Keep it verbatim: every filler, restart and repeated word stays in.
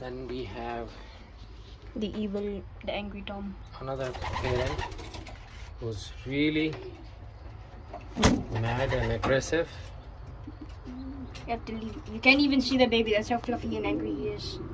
Then we have the evil, the angry Tom. Another parent who's really mad and aggressive. You have to leave. You can't even see the baby. That's how fluffy and angry he is.